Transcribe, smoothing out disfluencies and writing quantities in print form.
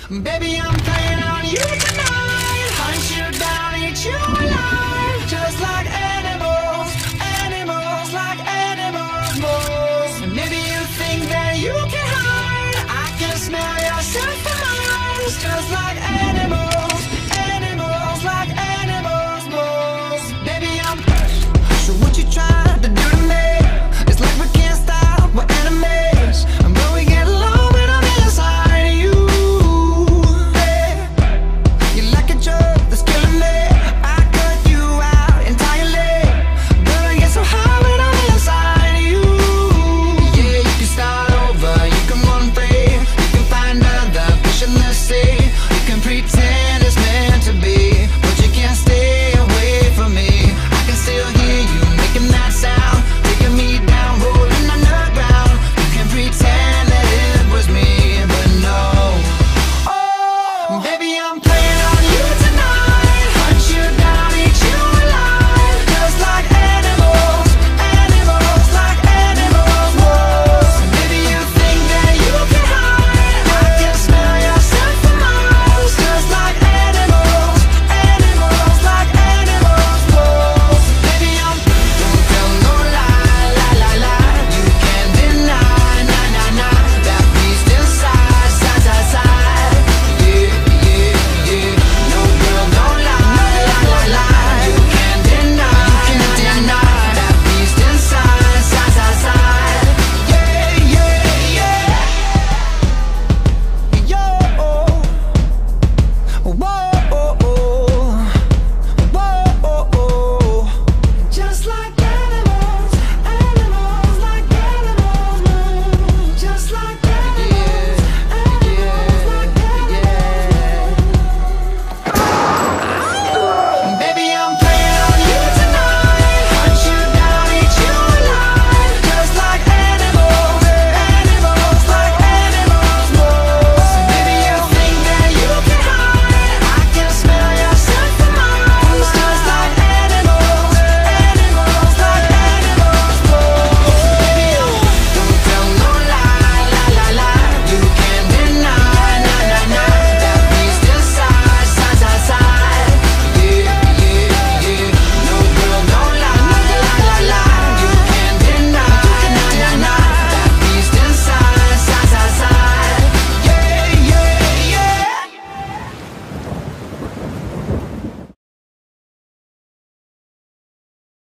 Baby, I'm playing on you tonight. Hunt you down, eat you alive. Just like animals, animals, like animals, moles. And maybe you think that you can hide. I can smell yourself for miles. Just like animals.